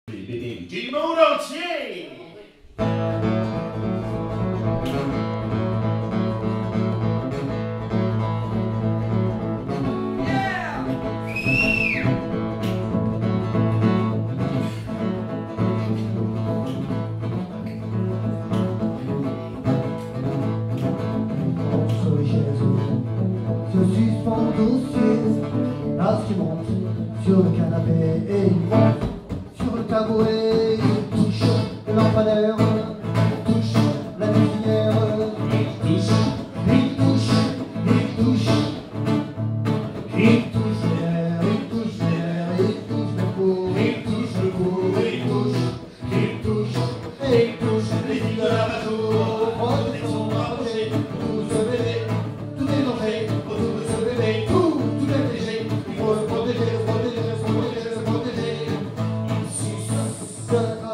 Les bébés du monde entier! Sur les chaises se suspendent aux cieux, là qui monte sur le canapé et il monte sur le tabouret, il touche le lampadaire, il touche la cuisinière, il touche, il touche, il touche, il touche l'air, il touche l'air, il touche le cours, il touche le cours, il touche, il touche, et il touche les filles de la bateau, protection rapprochée, tout se bébé, tout est danger, autour de ce bébé, tout est léger, il faut le protéger, le protéger, le protéger, le protéger. Il suce